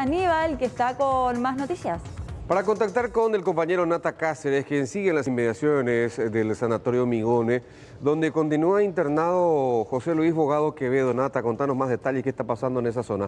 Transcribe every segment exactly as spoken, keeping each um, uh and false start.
Aníbal, que está con más noticias. Para contactar con el compañero Nata Cáceres, quien sigue en las inmediaciones del Sanatorio Migone, donde continúa internado José Luis Bogado Quevedo. Nata, contanos más detalles, qué está pasando en esa zona.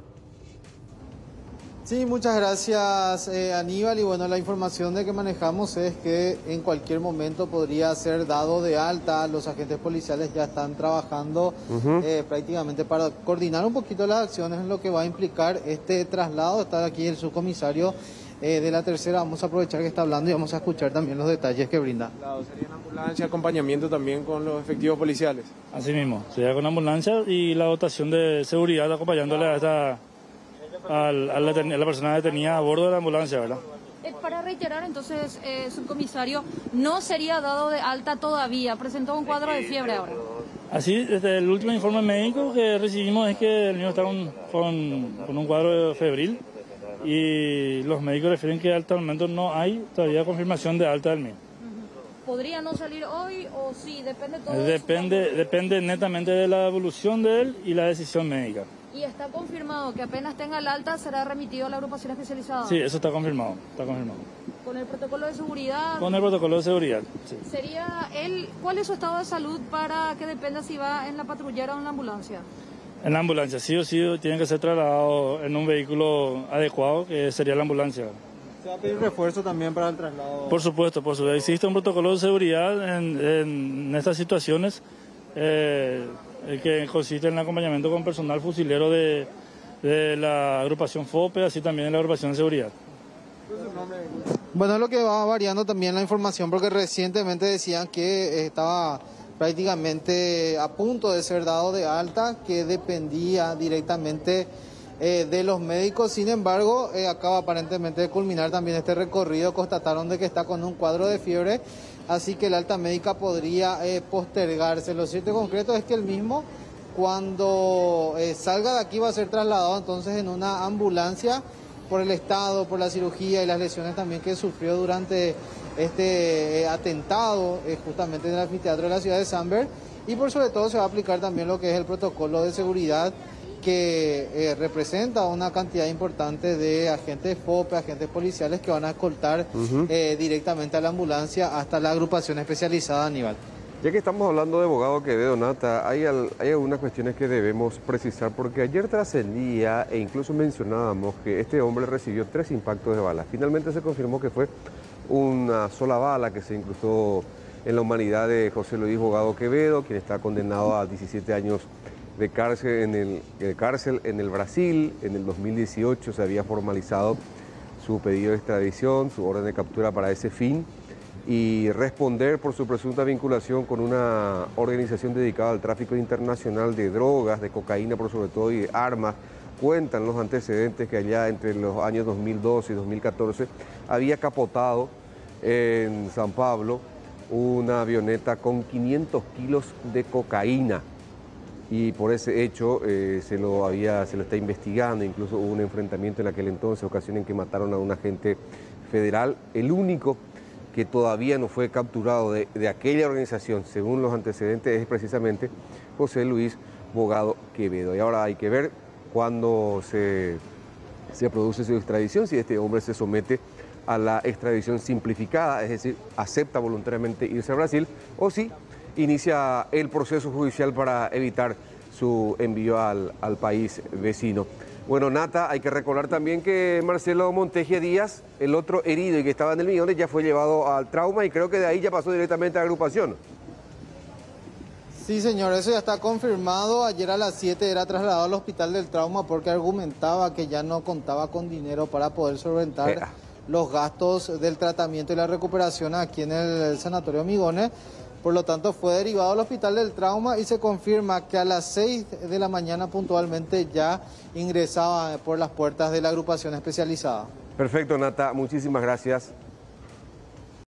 Sí, muchas gracias eh, Aníbal, y bueno, la información de que manejamos es que en cualquier momento podría ser dado de alta. Los agentes policiales ya están trabajando uh-huh. eh, prácticamente para coordinar un poquito las acciones en lo que va a implicar este traslado. Está aquí el subcomisario eh, de la tercera, vamos a aprovechar que está hablando y vamos a escuchar también los detalles que brinda. Claro, sería una ambulancia, acompañamiento también con los efectivos policiales. Así mismo, sería con ambulancia y la dotación de seguridad acompañándole a esta... A la, a la persona detenida a bordo de la ambulancia, ¿verdad? Eh, para reiterar, entonces, eh, subcomisario, no sería dado de alta todavía, presentó un cuadro de fiebre ahora. Así, desde el último informe médico que recibimos es que el niño está con, con, con un cuadro febril y los médicos refieren que hasta el momento no hay todavía confirmación de alta del niño. ¿Podría no salir hoy o sí? Depende todo Depende, de su... depende netamente de la evolución de él y la decisión médica. ¿Y está confirmado que apenas tenga el alta será remitido a la agrupación especializada? Sí, eso está confirmado, está confirmado. ¿Con el protocolo de seguridad? Con el protocolo de seguridad, sí. ¿Sería él, cuál es su estado de salud para que dependa si va en la patrullera o en la ambulancia? En la ambulancia, sí o sí, tiene que ser trasladado en un vehículo adecuado, que sería la ambulancia. ¿Se va a pedir refuerzo también para el traslado? Por supuesto, por supuesto. Existe un protocolo de seguridad en, en estas situaciones eh, que consiste en el acompañamiento con personal fusilero de, de la agrupación FOPE, así también de la agrupación de seguridad. Bueno, es lo que va variando también la información, porque recientemente decían que estaba prácticamente a punto de ser dado de alta, que dependía directamente eh, de los médicos. Sin embargo, eh, acaba aparentemente de culminar también este recorrido. Constataron de que está con un cuadro de fiebre, así que la alta médica podría eh, postergarse. Lo cierto y concreto es que el mismo, cuando eh, salga de aquí, va a ser trasladado entonces en una ambulancia por el estado, por la cirugía y las lesiones también que sufrió durante este eh, atentado eh, justamente en el anfiteatro de la ciudad de Samberg. Y por sobre todo se va a aplicar también lo que es el protocolo de seguridad, que eh, representa una cantidad importante de agentes FOPE, agentes policiales que van a escoltar uh-huh. eh, directamente a la ambulancia hasta la agrupación especializada. Aníbal. Ya que estamos hablando de Bogado Quevedo, Nata, hay, al, hay algunas cuestiones que debemos precisar, porque ayer trascendía e incluso mencionábamos que este hombre recibió tres impactos de bala. Finalmente se confirmó que fue una sola bala que se incrustó en la humanidad de José Luis Bogado Quevedo, quien está condenado a diecisiete años de cárcel en el, de cárcel en el Brasil. En el dos mil dieciocho se había formalizado su pedido de extradición, su orden de captura para ese fin, y responder por su presunta vinculación con una organización dedicada al tráfico internacional de drogas, de cocaína por sobre todo y de armas. Cuentan los antecedentes que allá entre los años dos mil doce y dos mil catorce había capotado en San Pablo una avioneta con quinientos kilos de cocaína. Y por ese hecho eh, se, lo había, se lo está investigando. Incluso hubo un enfrentamiento en aquel entonces, ocasión en que mataron a un agente federal. El único que todavía no fue capturado de, de aquella organización, según los antecedentes, es precisamente José Luis Bogado Quevedo. Y ahora hay que ver cuándo se, se produce su extradición, si este hombre se somete a la extradición simplificada, es decir, acepta voluntariamente irse a Brasil, o si inicia el proceso judicial para evitar su envío al, al país vecino. Bueno, Nata, hay que recordar también que Marcelo Montegia Díaz, el otro herido y que estaba en el Migone, ya fue llevado al trauma y creo que de ahí ya pasó directamente a la agrupación. Sí, señor, eso ya está confirmado. Ayer a las siete era trasladado al hospital del trauma porque argumentaba que ya no contaba con dinero para poder solventar Era. los gastos del tratamiento y la recuperación aquí en el Sanatorio Migone. Por lo tanto, fue derivado al hospital del trauma y se confirma que a las seis de la mañana puntualmente ya ingresaba por las puertas de la agrupación especializada. Perfecto, Nata, muchísimas gracias.